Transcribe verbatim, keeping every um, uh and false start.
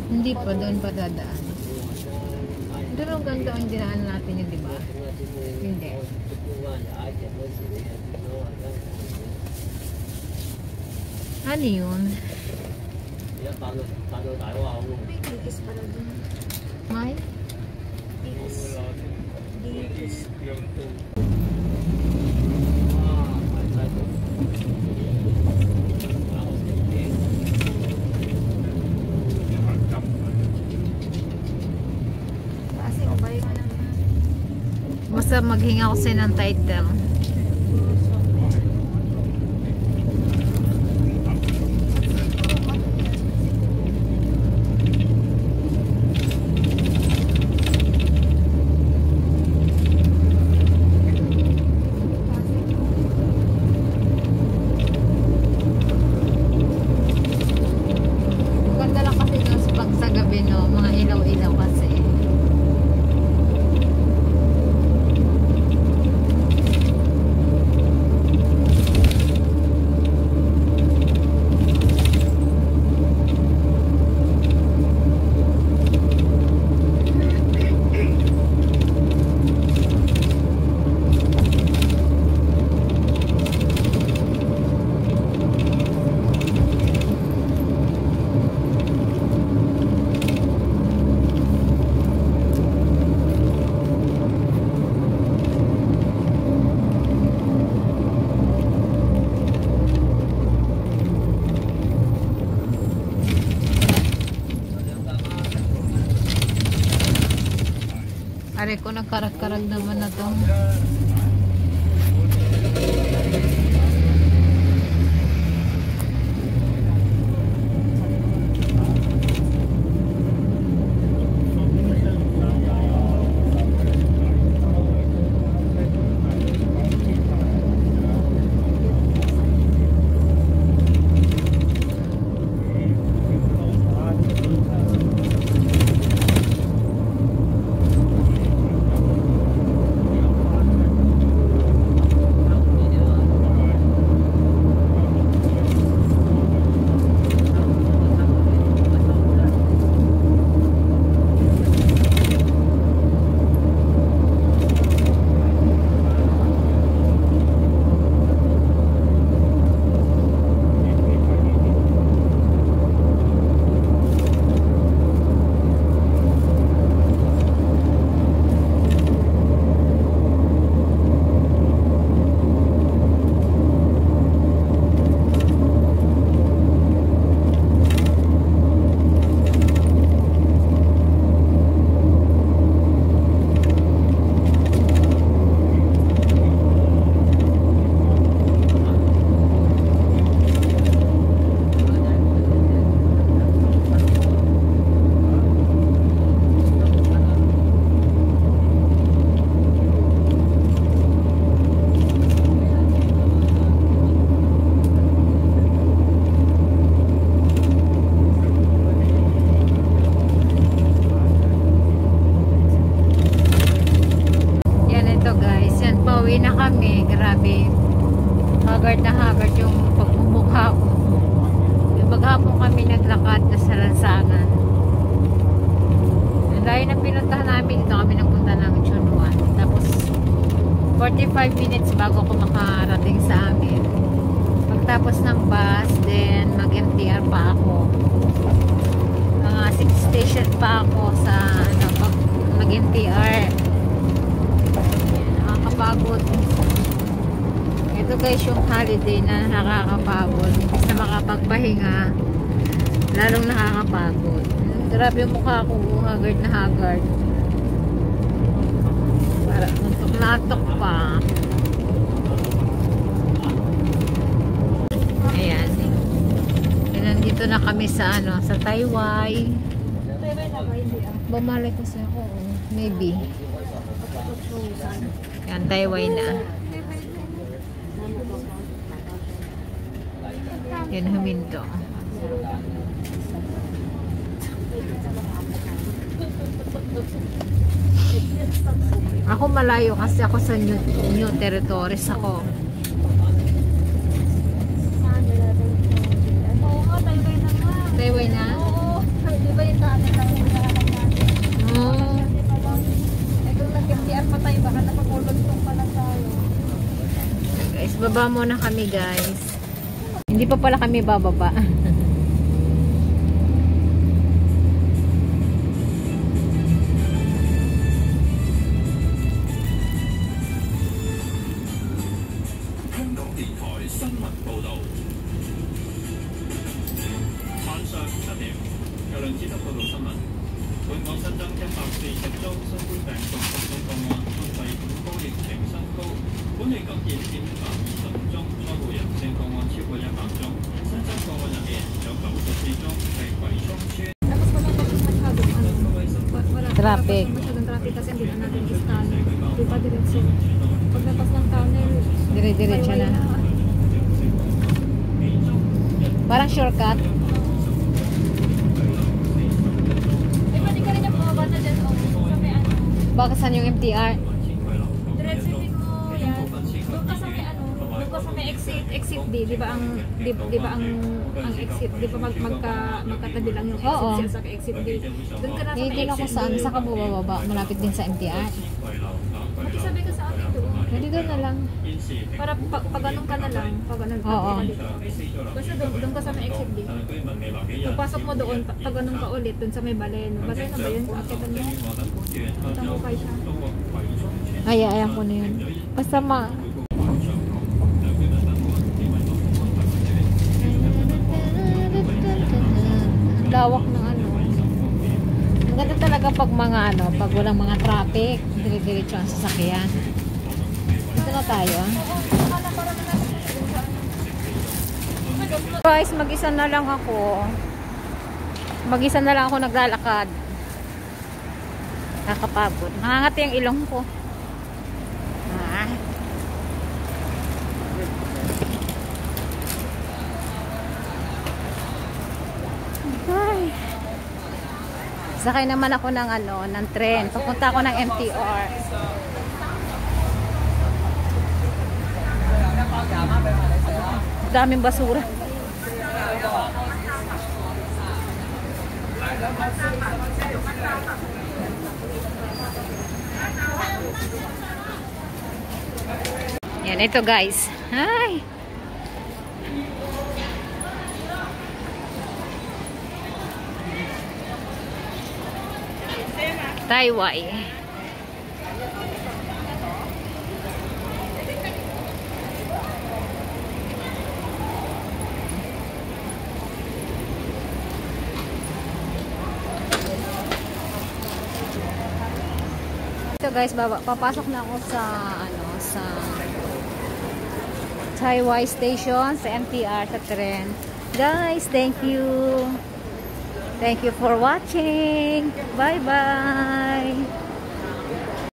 Hindi pa, doon pa dadaan. Doon ang ganda ang dinaan natin yun, di ba? Hindi. Ano yun? May tiis pala dun. May? Tiis. Tiis. Kasi ubay ka naman. Basta maghinga ko sa'yo ng title. Ganda lang kasi doon sa pag sa gabi, no? Mga ilaw-ilaw kasi. Are ko nagkarag-karag naman na to. Pauwi na kami, grabe. Haggard na haggard yung pagmumukha ko. Yung maghapon kami naglakad na sa lansangan. Ang layo na pinuntahan namin, dito kami nagpunta ng Chunwan. Tapos forty-five minutes bago ako makarating sa amin. Pagtapos ng bus, then mag-M T R pa ako. Mga six station pa ako sa ano, pag mag-M T R. Nakakapagod. Ito guys yung holiday na nakakapagod. Imbis na makapagpahinga, lalong nakakapagod. Grabe yung mukha ko, haggard na haggard. Para untok na atok pa. Ayan. E, nandito na kami sa ano, sa Taiwai. Taiwai na ba? Hindi ah. Bumalay kasi ako. Maybe. Yan, Taiwai na. Yan, huminto. Ako malayo kasi ako sa new, new territories ako. Oo nga, Taiwai na nga. Taiwai na? Oo. Di ba yung sa atin? baba muna kami guys. Hindi pa pala kami bababa. Traffic. Masyadong traffic kasi hindi na natin i-scan. Di pa diretso. Paglapas ng tunnel, Dire-diretso na. Parang shortcut. Eh, pwede ka rin yung bumaba na dyan, oh. Sa may ano. Baka saan yung M T R? Diretsipin mo yan. Doon ka sa may ano, doon ka sa may exit, exit D, di ba ang, di, di ba ang, ang exit, di ba mag, magka, magkatabi lang yung exit Oo. siya sa exit D. Doon ka na sa Hindi may din ako exit saan. D. Saan ka bumababa? Malapit din sa M T R. Makisabi ka sa akin doon. Hindi doon na lang. Para pag, pag ganun ka na lang, pag ganun ka Oo. ka dito. Basta doon, doon ka sa may exit D. Pagpasok mo doon, pa- pag ganun ka ulit, doon sa may balen. Basta na ba yun? Akitan mo? Tangukay siya. Ay, ayan ko na yun. Basta ma... Lawak ng ano. Maganda talaga pag mga ano, pag walang mga traffic, dire-diretso ang sasakyan. Dito na tayo. ah. Guys, mag-isa na lang ako. Mag-isa na lang ako naglalakad. Nakakapagod. Nangangati ang ilong ko. Ah. Ay. Sakay naman ako ng ano, ng tren. Papunta ako ng M T R. Daming basura. Yan, ito guys. Ay. Taiwai. Ito guys, baba, papasok na ako sa ano, sa Taiwai station, sa M T R, sa tren. Guys, thank you. Thank you for watching. Bye bye.